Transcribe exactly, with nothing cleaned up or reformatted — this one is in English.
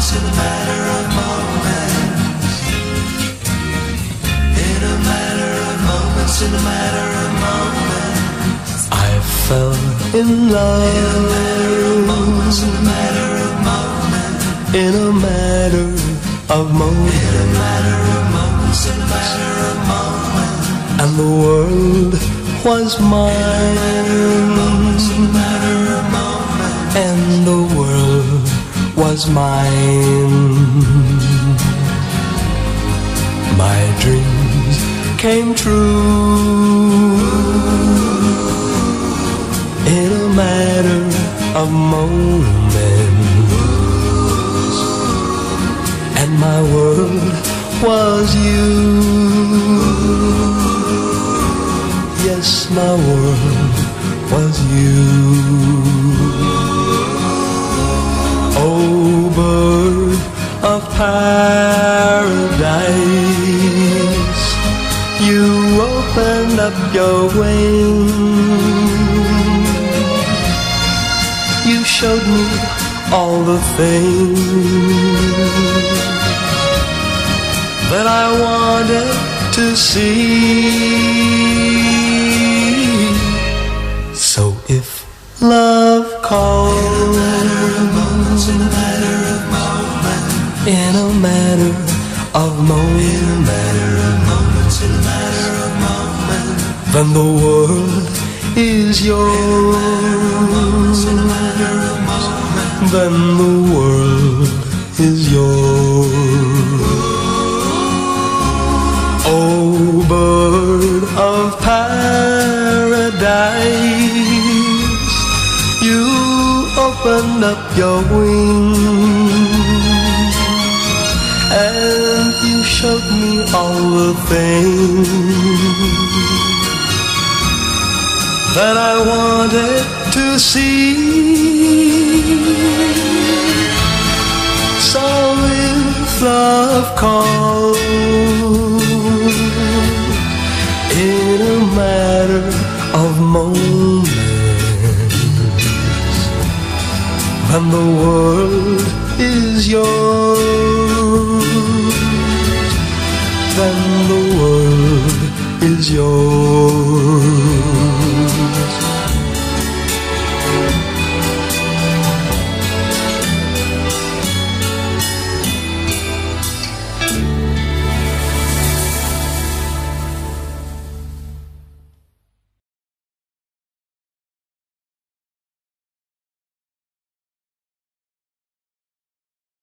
moments, in a matter of moments. In a matter of moments, in a matter of moments. I fell in love. In a matter of moments, in a matter of moments. In a matter of moments. In a matter of moments, in a matter of moments. And the world was mine. In a matter of moments. And the world was mine. My dreams came true in a matter of moments, and my world was you. Yes, my world was you. Oh, bird of paradise, you opened up your wings. You showed me all the things that I wanted to see. So if love calls, in a matter of moments, in a matter of moments, in a matter of moments, in a matter of moments, then the world is yours. In a matter of moments, then the world is yours. Oh, bird of paradise, you opened up your wings, and you showed me all the things that I wanted to see. So if love calls, in a matter of moments, and the world is yours, then the world is yours.